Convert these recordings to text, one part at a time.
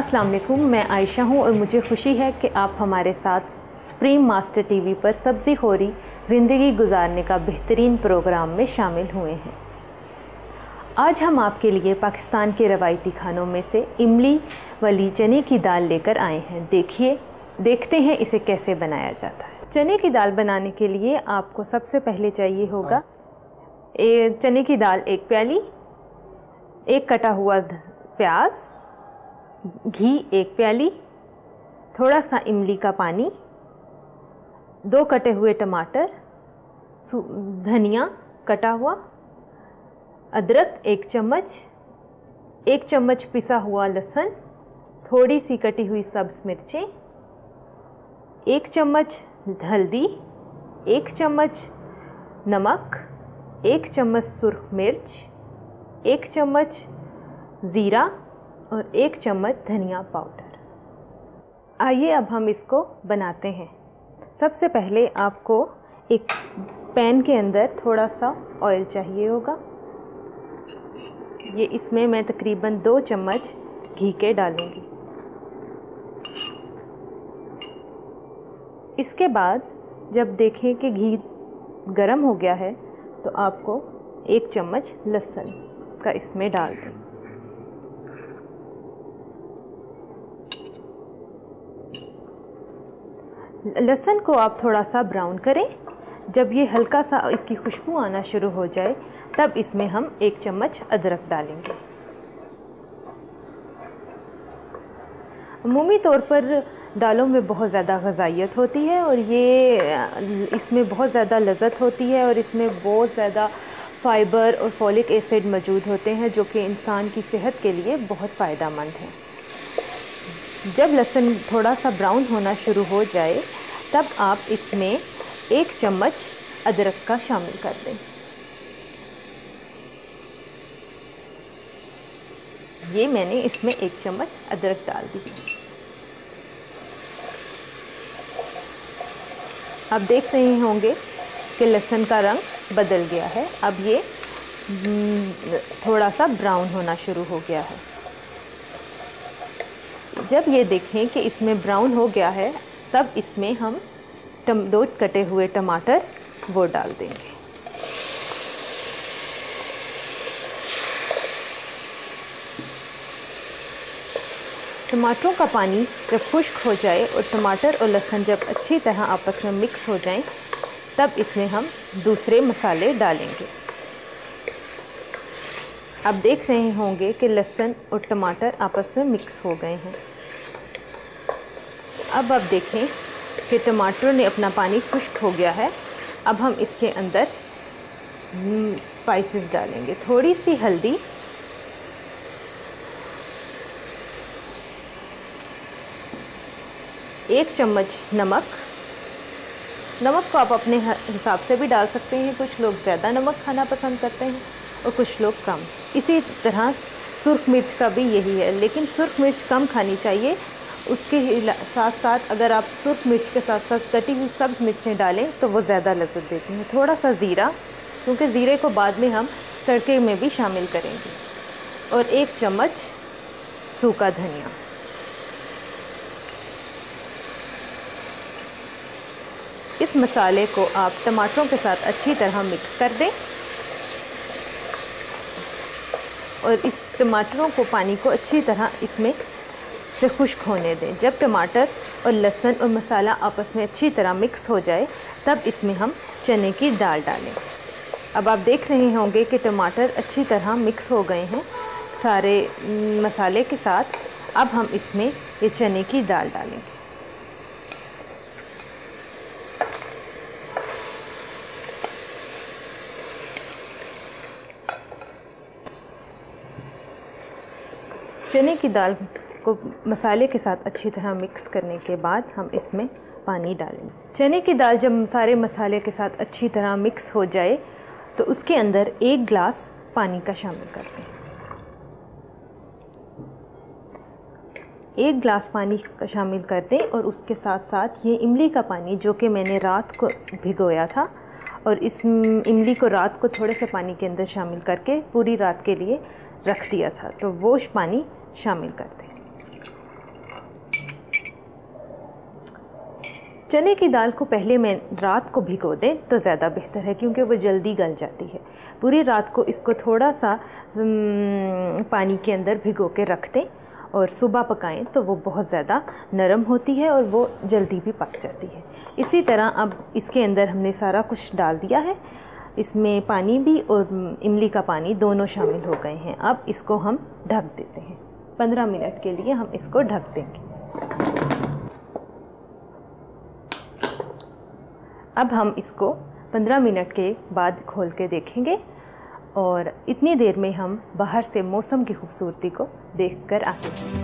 अस्सलाम वालेकुम, मैं आयशा हूँ और मुझे खुशी है कि आप हमारे साथ सुप्रीम मास्टर टीवी पर सब्ज़ी खोरी ज़िंदगी गुजारने का बेहतरीन प्रोग्राम में शामिल हुए हैं। आज हम आपके लिए पाकिस्तान के रवायती खानों में से इमली वाली चने की दाल लेकर आए हैं। देखते हैं इसे कैसे बनाया जाता है। चने की दाल बनाने के लिए आपको सबसे पहले चाहिए होगा चने की दाल 1 प्याली, 1 कटा हुआ प्याज, घी 1 प्याली, थोड़ा सा इमली का पानी, 2 कटे हुए टमाटर, धनिया कटा हुआ, अदरक 1 चम्मच, 1 चम्मच पिसा हुआ लहसुन, थोड़ी सी कटी हुई सब्ज़ मिर्चें, 1 चम्मच हल्दी, 1 चम्मच नमक, 1 चम्मच सुर्ख मिर्च, 1 चम्मच ज़ीरा और 1 चम्मच धनिया पाउडर। आइए अब हम इसको बनाते हैं। सबसे पहले आपको एक पैन के अंदर थोड़ा सा ऑयल चाहिए होगा। ये इसमें मैं तकरीबन 2 चम्मच घी के डालूंगी। इसके बाद जब देखें कि घी गर्म हो गया है तो आपको 1 चम्मच लहसुन का इसमें डाल दें। लहसुन को आप थोड़ा सा ब्राउन करें। जब ये हल्का सा इसकी खुशबू आना शुरू हो जाए तब इसमें हम 1 चम्मच अदरक डालेंगे। अमूमी तौर पर दालों में बहुत ज़्यादा ग़िज़ाइयत होती है और ये इसमें बहुत ज़्यादा लज़्ज़त होती है और इसमें बहुत ज़्यादा फ़ाइबर और फॉलिक एसिड मौजूद होते हैं जो कि इंसान की सेहत के लिए बहुत फ़ायदेमंद हैं। जब लहसुन थोड़ा सा ब्राउन होना शुरू हो जाए तब आप इसमें 1 चम्मच अदरक का शामिल कर दें। ये मैंने इसमें 1 चम्मच अदरक डाल दी। आप देख रहे होंगे कि लहसुन का रंग बदल गया है। अब ये थोड़ा सा ब्राउन होना शुरू हो गया है। जब ये देखें कि इसमें ब्राउन हो गया है तब इसमें हम 2 कटे हुए टमाटर वो डाल देंगे। टमाटरों का पानी जब खुश्क हो जाए और टमाटर और लहसुन जब अच्छी तरह आपस में मिक्स हो जाएं तब इसमें हम दूसरे मसाले डालेंगे। आप देख रहे होंगे कि लहसुन और टमाटर आपस में मिक्स हो गए हैं। अब आप देखें कि टमाटरों ने अपना पानी खुश्क हो गया है। अब हम इसके अंदर स्पाइसेस डालेंगे। थोड़ी सी हल्दी, एक चम्मच नमक। नमक को आप अपने हिसाब से भी डाल सकते हैं। कुछ लोग ज़्यादा नमक खाना पसंद करते हैं और कुछ लोग कम। इसी तरह सुर्ख मिर्च का भी यही है, लेकिन सुर्ख मिर्च कम खानी चाहिए। उसके साथ साथ अगर आप सुर्ख मिर्च के साथ साथ कटी हुई सब्ज़ मिर्चें डालें तो वो ज़्यादा लज़्ज़त देती हैं। थोड़ा सा ज़ीरा, क्योंकि ज़ीरे को बाद में हम तड़के में भी शामिल करेंगे, और 1 चम्मच सूखा धनिया। इस मसाले को आप टमाटरों के साथ अच्छी तरह मिक्स कर दें और इस टमाटरों को पानी को अच्छी तरह इसमें से खुश्क होने दें। जब टमाटर और लहसुन और मसाला आपस में अच्छी तरह मिक्स हो जाए तब इसमें हम चने की दाल डालें। अब आप देख रहे होंगे कि टमाटर अच्छी तरह मिक्स हो गए हैं सारे मसाले के साथ। अब हम इसमें ये चने की दाल डालेंगे। चने की दाल को मसाले के साथ अच्छी तरह मिक्स करने के बाद हम इसमें पानी डालेंगे। चने की दाल जब सारे मसाले के साथ अच्छी तरह मिक्स हो जाए तो उसके अंदर 1 गिलास पानी का शामिल करते हैं। 1 गिलास पानी का शामिल कर दें और उसके साथ साथ ये इमली का पानी जो कि मैंने रात को भिगोया था और इस इमली को रात को थोड़े से पानी के अंदर शामिल करके पूरी रात के लिए रख दिया था, तो वो पानी शामिल कर दें। चने की दाल को पहले मैं रात को भिगो दें तो ज़्यादा बेहतर है, क्योंकि वो जल्दी गल जाती है। पूरी रात को इसको थोड़ा सा पानी के अंदर भिगो के रख दें और सुबह पकाएं तो वो बहुत ज़्यादा नरम होती है और वो जल्दी भी पक जाती है। इसी तरह अब इसके अंदर हमने सारा कुछ डाल दिया है, इसमें पानी भी और इमली का पानी दोनों शामिल हो गए हैं। अब इसको हम ढक देते हैं, 15 मिनट के लिए हम इसको ढक देंगे। अब हम इसको 15 मिनट के बाद खोल के देखेंगे और इतनी देर में हम बाहर से मौसम की खूबसूरती को देखकर आते हैं।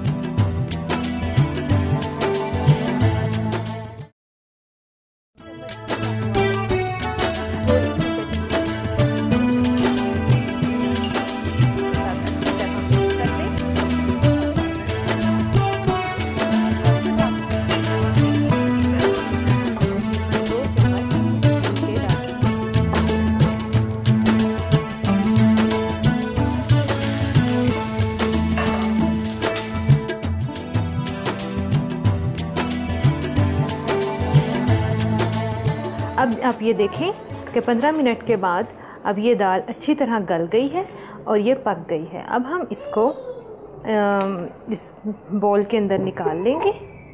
अब आप ये देखें कि 15 मिनट के बाद अब ये दाल अच्छी तरह गल गई है और ये पक गई है। अब हम इसको इस बॉल के अंदर निकाल लेंगे।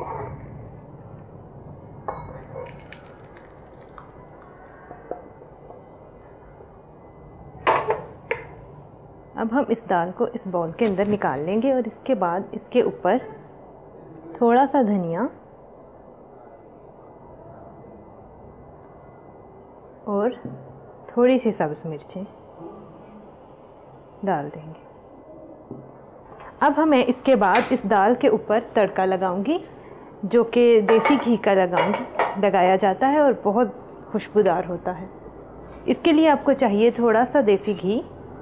अब हम इस दाल को इस बॉल के अंदर निकाल लेंगे और इसके बाद इसके ऊपर थोड़ा सा धनिया और थोड़ी सी सब्ज़ मिर्चें डाल देंगे। अब हमें इसके बाद इस दाल के ऊपर तड़का लगाऊंगी, जो कि देसी घी का लगाया जाता है और बहुत खुशबूदार होता है। इसके लिए आपको चाहिए थोड़ा सा देसी घी,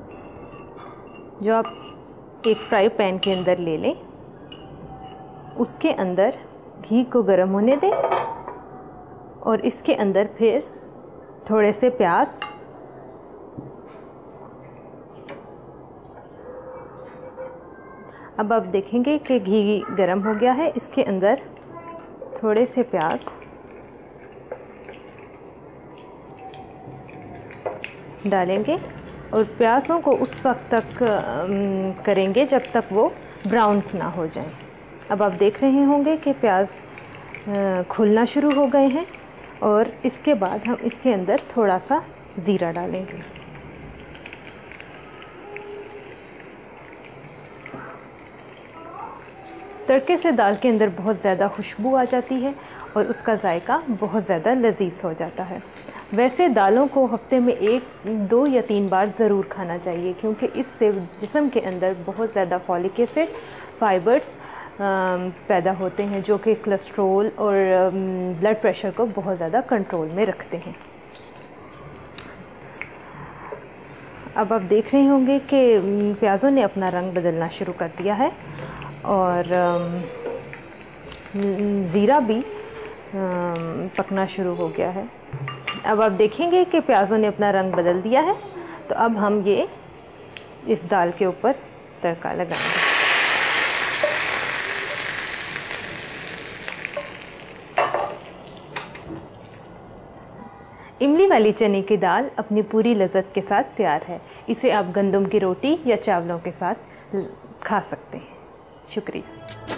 जो आप एक फ्राई पैन के अंदर ले लें। उसके अंदर घी को गर्म होने दें और इसके अंदर फिर थोड़े से प्याज, अब आप देखेंगे कि घी गर्म हो गया है। इसके अंदर थोड़े से प्याज डालेंगे और प्याज़ों को उस वक्त तक करेंगे जब तक वो ब्राउन ना हो जाए। अब आप देख रहे होंगे कि प्याज खुलना शुरू हो गए हैं और इसके बाद हम इसके अंदर थोड़ा सा ज़ीरा डालेंगे। तड़के से दाल के अंदर बहुत ज़्यादा खुशबू आ जाती है और उसका जायका बहुत ज़्यादा लजीज हो जाता है। वैसे दालों को हफ्ते में 1, 2 या 3 बार ज़रूर खाना चाहिए, क्योंकि इससे जिस्म के अंदर बहुत ज़्यादा फॉलिक एसिड, फाइबर्स पैदा होते हैं, जो कि कोलेस्ट्रॉल और ब्लड प्रेशर को बहुत ज़्यादा कंट्रोल में रखते हैं। अब आप देख रहे होंगे कि प्याज़ों ने अपना रंग बदलना शुरू कर दिया है और ज़ीरा भी पकना शुरू हो गया है। अब आप देखेंगे कि प्याज़ों ने अपना रंग बदल दिया है, तो अब हम ये इस दाल के ऊपर तड़का लगाएंगे। इमली वाली चने की दाल अपनी पूरी लज़्ज़त के साथ तैयार है। इसे आप गंदम की रोटी या चावलों के साथ खा सकते हैं। शुक्रिया।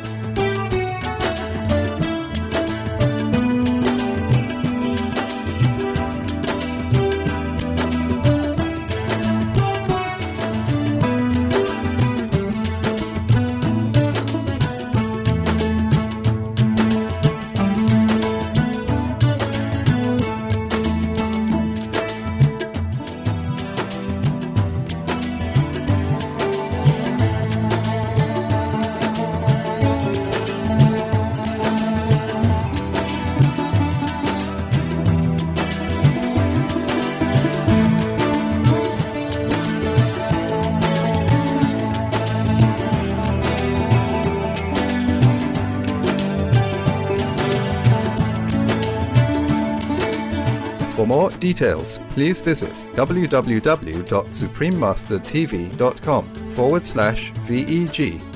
For more details, please visit www.suprememastertv.com/VEG